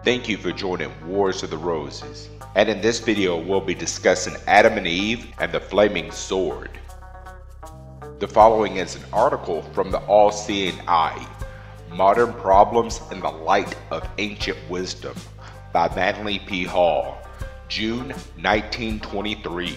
Thank you for joining Wars of the Roses. And in this video we'll be discussing Adam and Eve and the flaming sword. The following is an article from the All-Seeing Eye, Modern Problems in the Light of Ancient Wisdom by Manly P. Hall, June 1923.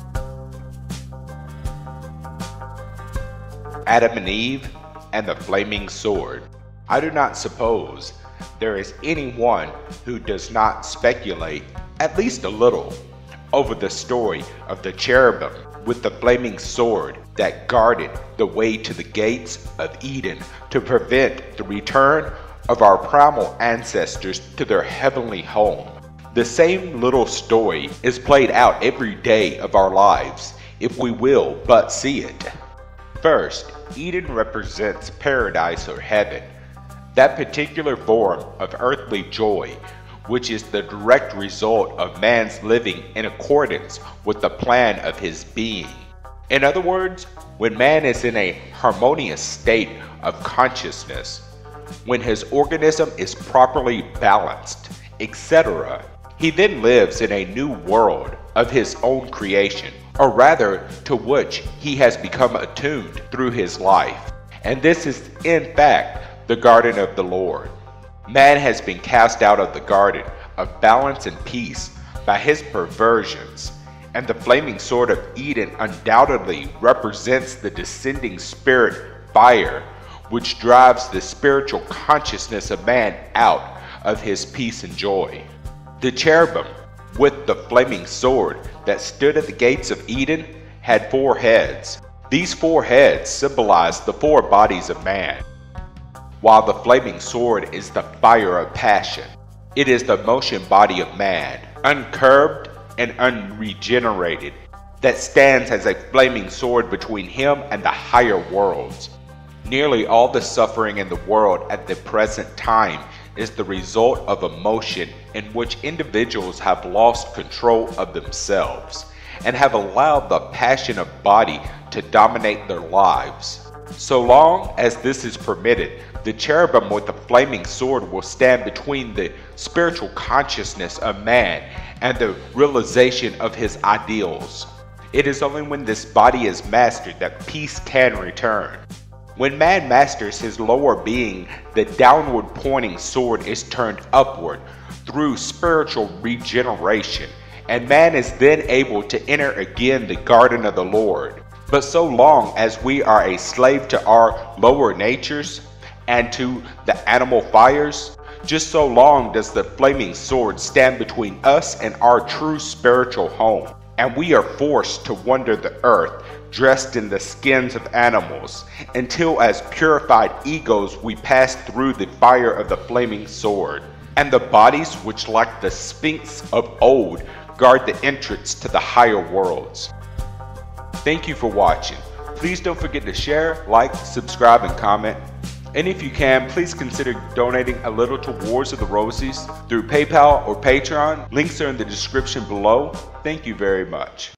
Adam and Eve and the flaming sword. I do not suppose there is anyone who does not speculate, at least a little, over the story of the cherubim with the flaming sword that guarded the way to the gates of Eden to prevent the return of our primal ancestors to their heavenly home. The same little story is played out every day of our lives, if we will but see it. First, Eden represents paradise or heaven, that particular form of earthly joy, which is the direct result of man's living in accordance with the plan of his being. In other words, when man is in a harmonious state of consciousness, when his organism is properly balanced, etc., he then lives in a new world of his own creation, or rather to which he has become attuned through his life. And this is in fact the garden of the Lord. Man has been cast out of the garden of balance and peace by his perversions, and the flaming sword of Eden undoubtedly represents the descending spirit fire which drives the spiritual consciousness of man out of his peace and joy. The cherubim with the flaming sword that stood at the gates of Eden had 4 heads. These 4 heads symbolize the 4 bodies of man. While the flaming sword is the fire of passion, it is the motion body of man, uncurbed and unregenerated, that stands as a flaming sword between him and the higher worlds. Nearly all the suffering in the world at the present time is the result of emotion in which individuals have lost control of themselves and have allowed the passion of body to dominate their lives. So long as this is permitted, the cherubim with the flaming sword will stand between the spiritual consciousness of man and the realization of his ideals. It is only when this body is mastered that peace can return. When man masters his lower being, the downward pointing sword is turned upward through spiritual regeneration, and man is then able to enter again the garden of the Lord. But so long as we are a slave to our lower natures and to the animal fires, just so long does the flaming sword stand between us and our true spiritual home, and we are forced to wander the earth dressed in the skins of animals, until as purified egos we pass through the fire of the flaming sword, and the bodies which like the Sphinx of old guard the entrance to the higher worlds. Thank you for watching. Please don't forget to share, like, subscribe, and comment. And if you can, please consider donating a little to Wars of the Roses through PayPal or Patreon. Links are in the description below. Thank you very much.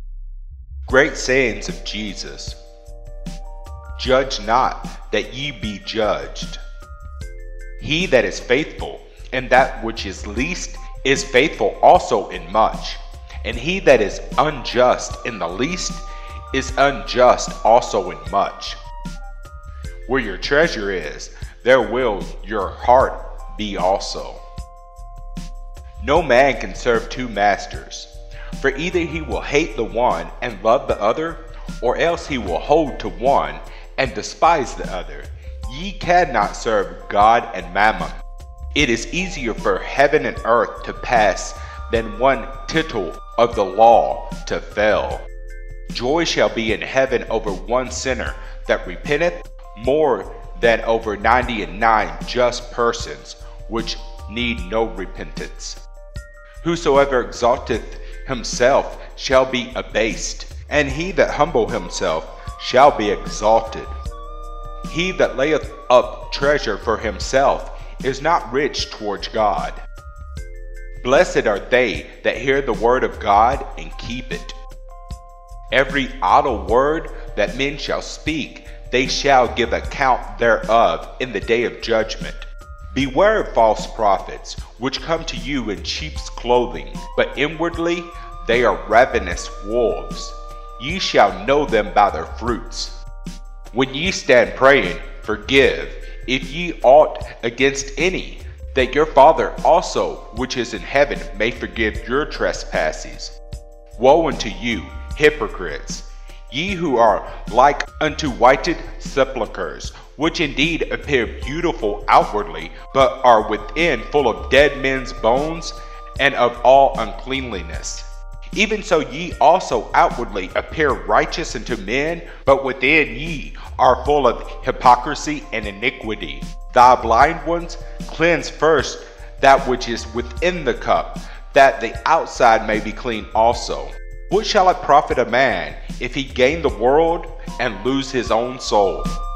Great sayings of Jesus. Judge not, that ye be judged. He that is faithful in that which is least is faithful also in much. And he that is unjust in the least is unjust also in much. Where your treasure is, there will your heart be also. No man can serve 2 masters, for either he will hate the one and love the other, or else he will hold to one and despise the other. Ye cannot serve God and mammon. It is easier for heaven and earth to pass than one tittle of the law to fail. Joy shall be in heaven over one sinner that repenteth, more than over 99 just persons which need no repentance. Whosoever exalteth himself shall be abased, and he that humble himself shall be exalted. He that layeth up treasure for himself is not rich towards God. Blessed are they that hear the word of God and keep it. Every idle word that men shall speak, they shall give account thereof in the day of judgment. Beware of false prophets, which come to you in sheep's clothing, but inwardly they are ravenous wolves. Ye shall know them by their fruits. When ye stand praying, forgive, if ye ought against any, that your Father also, which is in heaven, may forgive your trespasses. Woe unto you, hypocrites! Ye who are like unto whited sepulchres, which indeed appear beautiful outwardly, but are within full of dead men's bones and of all uncleanliness. Even so ye also outwardly appear righteous unto men, but within ye are full of hypocrisy and iniquity. Thou blind ones, cleanse first that which is within the cup, that the outside may be clean also. What shall it profit a man if he gain the world and lose his own soul?